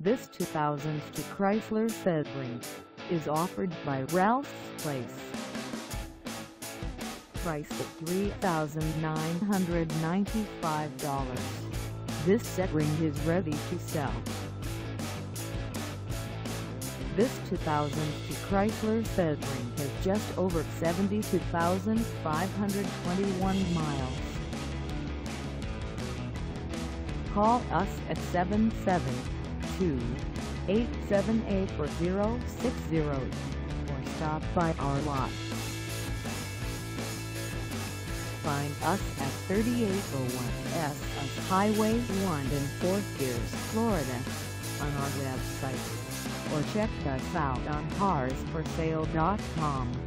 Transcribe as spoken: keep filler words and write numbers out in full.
This two thousand two Chrysler Sebring is offered by Ralph's Place. Priced at three thousand nine hundred ninety-five dollars, this Sebring is ready to sell. This two thousand two Chrysler Sebring has just over seventy-two thousand five hundred twenty-one miles. Call us at seven seven two, eight seven eight, four zero six zero or stop by our lot. Find us at thirty-eight oh one S of Highway one in Fort Pierce, Florida on our website, or check us out on cars for sale dot com.